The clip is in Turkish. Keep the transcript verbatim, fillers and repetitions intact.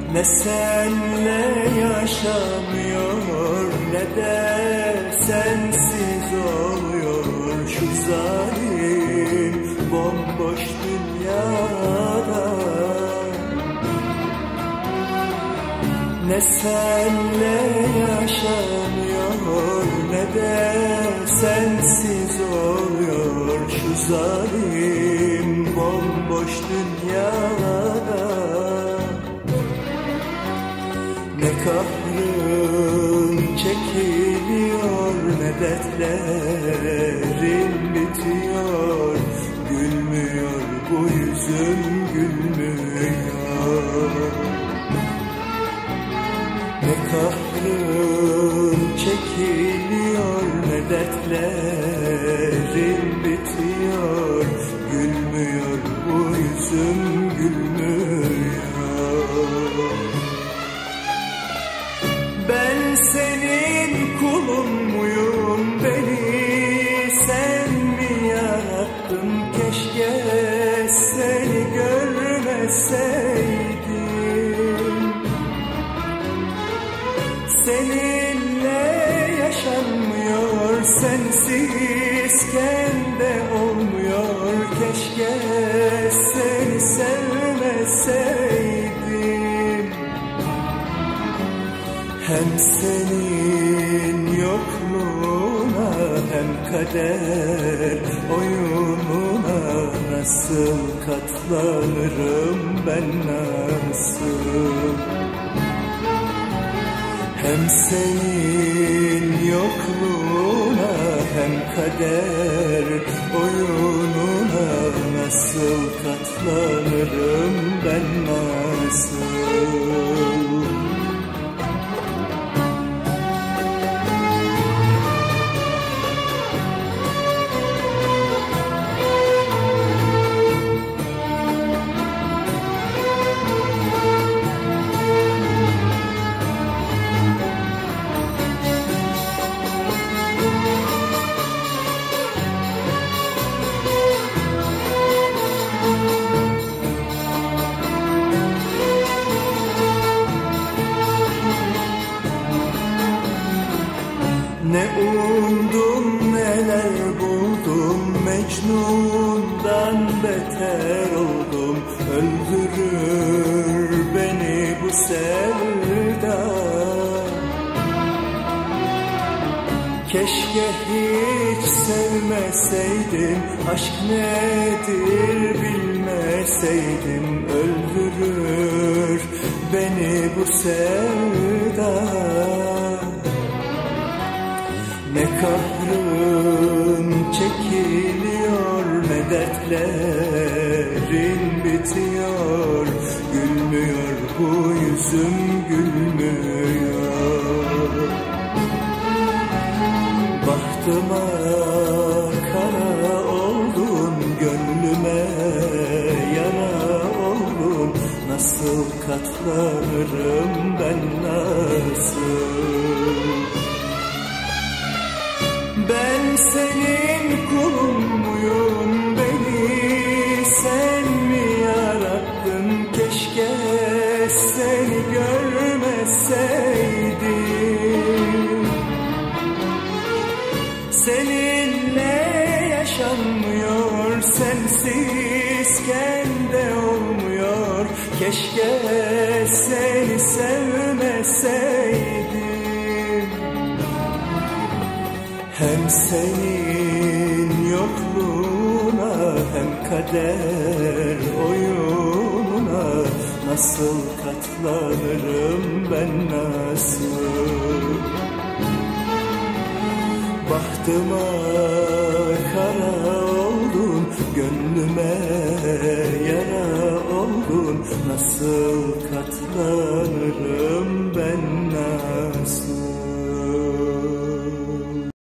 Ne senle yaşamıyor, ne de sensiz oluyor şu zalim bomboş dünyada. Ne senle yaşamıyor, ne de sensiz oluyor şu zalim bomboş dünyada. Ne kahrın çekiliyor, ne dertlerin bitiyor. Gülmüyor bu yüzüm, gülmüyor. Ne kahrın çekiliyor, ne dertlerin bitiyor. Gülmüyor bu yüzüm, gülmüyor. Ben senin kulun muyum, beni sen mi yarattın? Keşke seni görmeseydim. Seninle yaşanmıyor, sensizken de olmuyor. Keşke seni sevmeseydim. Hem senin yokluğuna, hem kader oyununa nasıl katlanırım ben, nasıl? Hem senin yokluğuna, hem kader oyununa nasıl katlanırım ben, nasıl? Ne umdum, neler buldum, Mecnun'dan beter oldum. Öldürür beni bu sevda. Keşke hiç sevmeseydim, aşk nedir bilmeseydim. Öldürür beni bu sevda. Ne kahrın çekiliyor, ne dertlerin bitiyor. Gülmüyor bu yüzüm, gülmüyor. Bahtıma kara oldun, gönlüme yara oldun. Nasıl katlanırım ben, nasıl? Ben senin kulun muyum, beni sen mi yarattın? Keşke seni görmeseydim. Seninle yaşanmıyor, sensizken de olmuyor. Keşke seni sevmeseydim. Hem senin yokluğuna, hem kader oyununa nasıl katlanırım ben, nasıl? Bahtıma kara oldun, gönlüme yara oldun. Nasıl katlanırım ben, nasıl?